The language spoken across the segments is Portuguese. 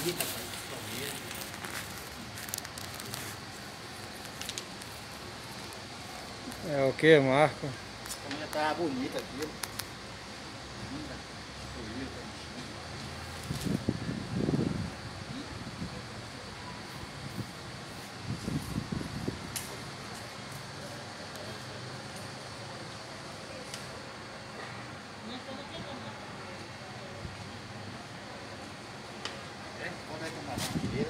bonita, pai. É o que, Marco? A minha tava bonita aqui. Linda. Bonita. É, quando é que eu mato primeiro?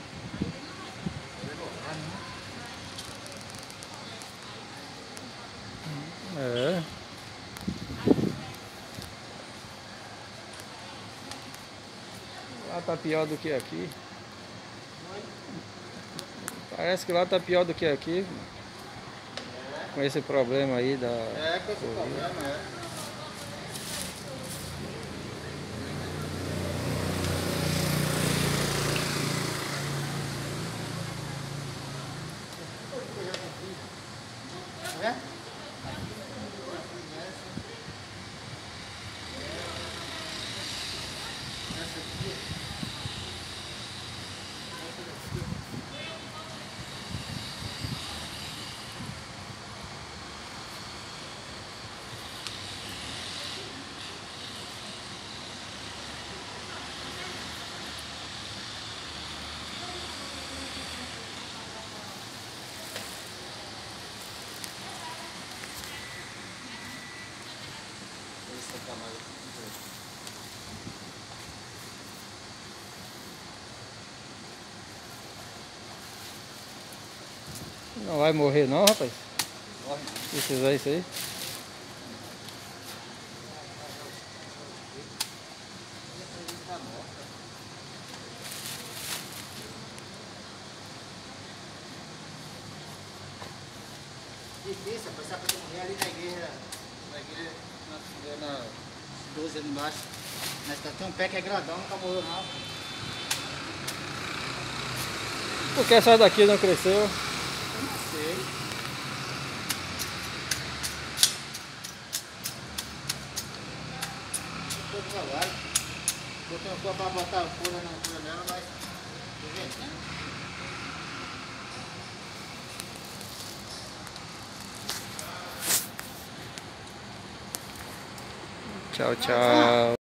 É. Lá tá pior do que aqui. Parece que lá tá pior do que aqui. Com esse problema aí da É, com esse Covid. problema, é. É? Essa aqui. Essa camada aqui. Não vai morrer não, rapaz? Morre não. Precisar isso aí? Tá morta. Difícil, pensar pra morrer ali na igreja, na 12 ali embaixo. Mas tá, tem um pé que é grandão, nunca morreu não. Por que essa daqui não cresceu? Eu não sei. Ficou devagar. Botei um pó pra botar a folha na folha dela, mas do jeitinho. Tchau, tchau.